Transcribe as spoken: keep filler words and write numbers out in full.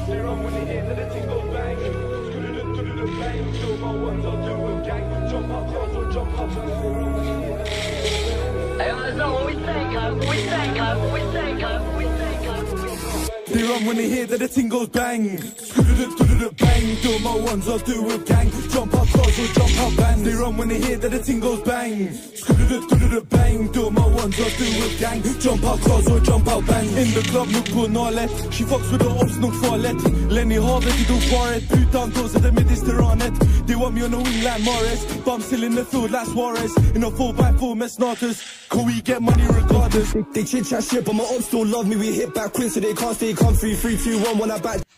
They run when they hear that the ting goes bang. Bang, do my ones, I'll do a gang. Jump up cars or jump up bands. They run when they hear that the ting goes bang. Hey, I know what we say, cuz. We say, cuz. We say, cuz. We say, cuz. They run when they hear that the ting goes bang. Bang, do my ones, I'll do a gang. Jump up cars or jump up bands. They run when they hear that the ting goes bang. Bang, do my ones, I'll do a gang. Jump up cars or jump up bands. In the club, look på nalet. She fucks with the ops, nog farligt. Lenny Harvey, de dog kvaret. Utan då så det Mediterranet. They want me on the wing like Morris. Bum still in the field like Suarez. In a four by four med starters. Can we get money regardless? They chit chat shit, but my ops don't love me. We hit back quick so they can't stay comfy. Three, two, one, when I back.